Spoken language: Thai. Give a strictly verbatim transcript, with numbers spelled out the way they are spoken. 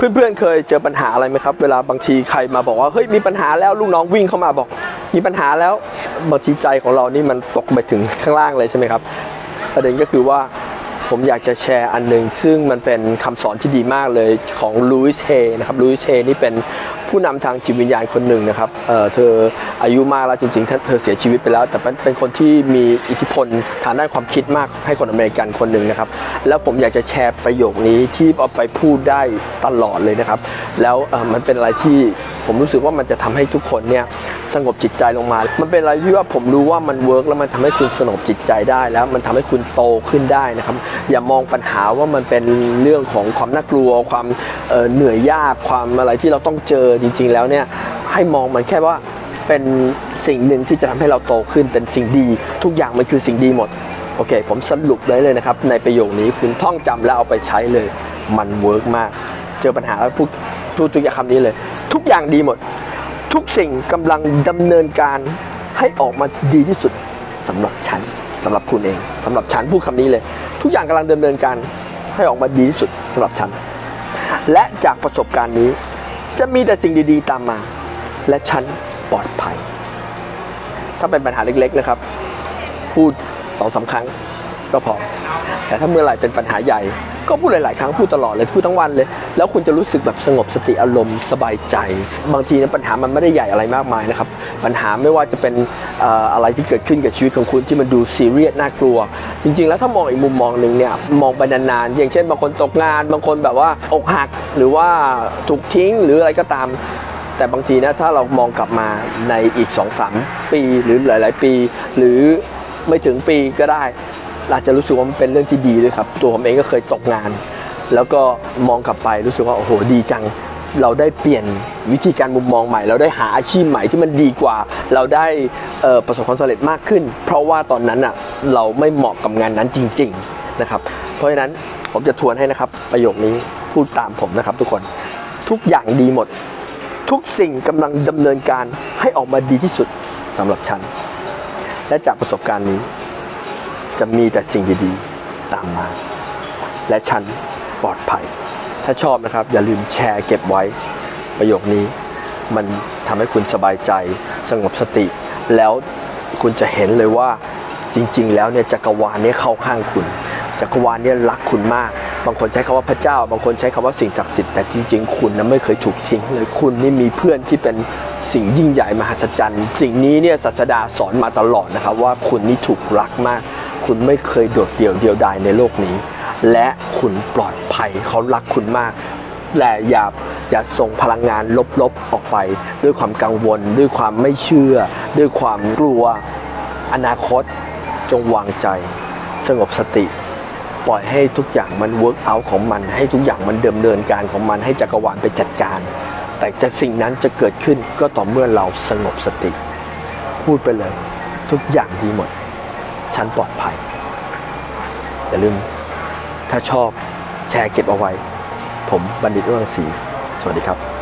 เพื่อนๆเคยเจอปัญหาอะไรไหมครับเวลาบางทีใครมาบอกว่าเฮ้ยมีปัญหาแล้วลูกน้องวิ่งเข้ามาบอกมีปัญหาแล้วบางทีใจของเรานี่มันตกไปถึงข้างล่างเลยใช่ไหมครับประเด็นก็คือว่าผมอยากจะแชร์อันหนึ่งซึ่งมันเป็นคำสอนที่ดีมากเลยของลุยส์เฮนะครับลุยส์เฮนี่เป็นผู้นำทางจิตวิญญาณคนหนึ่งนะครับเอ่อเธออายุมากแล้วจริงๆเธอเสียชีวิตไปแล้วแต่เป็นคนที่มีอิทธิพลทางด้านความคิดมากให้คนอเมริกันคนหนึ่งนะครับแล้วผมอยากจะแชร์ประโยคนี้ที่เอาไปพูดได้ตลอดเลยนะครับแล้วมันเป็นอะไรที่ผมรู้สึกว่ามันจะทำให้ทุกคนเนี่ยสงบจิตใจลงมามันเป็นอะไรที่ว่าผมรู้ว่ามันเวิร์กแล้วมันทำให้คุณสงบจิตใจได้แล้วมันทำให้คุณโตขึ้นได้นะครับอย่ามองปัญหาว่ามันเป็นเรื่องของความน่ากลัวความเอ่อเหนื่อยยากความอะไรที่เราต้องเจอจริงๆแล้วเนี่ยให้มองมันแค่ว่าเป็นสิ่งหนึ่งที่จะทำให้เราโตขึ้นเป็นสิ่งดีทุกอย่างมันคือสิ่งดีหมดโอเคผมสรุปเลยเลยนะครับในประโยคนี้คุณท่องจำแล้วเอาไปใช้เลยมันเวิร์กมากเจอปัญหาแล้วพูดพูดทุกอย่างคำนี้เลยทุกอย่างดีหมดทุกสิ่งกำลังดำเนินการให้ออกมาดีที่สุดสำหรับฉันสำหรับคุณเองสำหรับฉันพูดคำนี้เลยทุกอย่างกำลังดำเนินการให้ออกมาดีที่สุดสำหรับฉันและจากประสบการณ์นี้จะมีแต่สิ่งดีๆตามมาและฉันปลอดภัยถ้าเป็นปัญหาเล็กๆนะครับพูดสองสามครั้งก็พอแต่ถ้าเมื่อไหร่เป็นปัญหาใหญ่ก็พูดหลายๆครั้งพูดตลอดเลยพูดทั้งวันเลยแล้วคุณจะรู้สึกแบบสงบสติอารมณ์สบายใจบางทีปัญหามันไม่ได้ใหญ่อะไรมากมายนะครับปัญหาไม่ว่าจะเป็นอะไรที่เกิดขึ้นกับชีวิตของคุณที่มันดูซีเรียสน่ากลัวจริงๆแล้วถ้ามองอีกมุมมองหนึ่งเนี่ยมองไปนานๆอย่างเช่นบางคนตกงานบางคนแบบว่าอกหักหรือว่าถูกทิ้งหรืออะไรก็ตามแต่บางทีนะถ้าเรามองกลับมาในอีก สองสาม ปีหรือหลายๆปีหรือไม่ถึงปีก็ได้อาจจะรู้สึกว่ามันเป็นเรื่องที่ดีเลยครับตัวผมเองก็เคยตกงานแล้วก็มองกลับไปรู้สึกว่าโอ้โหดีจังเราได้เปลี่ยนวิธีการมุมมองใหม่เราได้หาอาชีพใหม่ที่มันดีกว่าเราได้ประสบความสำเร็จมากขึ้นเพราะว่าตอนนั้นอ่ะเราไม่เหมาะกับงานนั้นจริงๆนะครับเพราะฉะนั้นผมจะทวนให้นะครับประโยคนี้พูดตามผมนะครับทุกคนทุกอย่างดีหมดทุกสิ่งกำลังดำเนินการให้ออกมาดีที่สุดสำหรับฉันและจากประสบการณ์นี้จะมีแต่สิ่งดีๆตามมาและฉันปลอดภัยถ้าชอบนะครับอย่าลืมแชร์เก็บไว้ประโยคนี้มันทำให้คุณสบายใจสงบสติแล้วคุณจะเห็นเลยว่าจริงๆแล้วเนี่ยจักรวาลนี้เข้าข้างคุณจักรวาลนี้รักคุณมากบางคนใช้คำว่าพระเจ้าบางคนใช้คำว่าสิ่งศักดิ์สิทธิ์แต่จริงๆคุณนั้นไม่เคยถูกทิ้งเลยคุณนี่มีเพื่อนที่เป็นสิ่งยิ่งใหญ่มหัศจรรย์สิ่งนี้เนี่ยศาสดาสอนมาตลอดนะครับว่าคุณนี่ถูกรักมากคุณไม่เคยโดดเดี่ยวเดียวดายในโลกนี้และคุณปลอดภัยเขารักคุณมากแต่อย่าอย่าส่งพลังงานลบๆออกไปด้วยความกังวลด้วยความไม่เชื่อด้วยความกลัวอนาคตจงวางใจสงบสติปล่อยให้ทุกอย่างมันเวิร์กเอาท์ของมันให้ทุกอย่างมันดำเนินการของมันให้จักรวาลไปจัดการแต่จากสิ่งนั้นจะเกิดขึ้นก็ต่อเมื่อเราสงบสติพูดไปเลยทุกอย่างดีหมดฉันปลอดภัยอย่าลืมถ้าชอบแชร์เก็บเอาไว้ผมบัณฑิต รุ่งรังสีสวัสดีครับ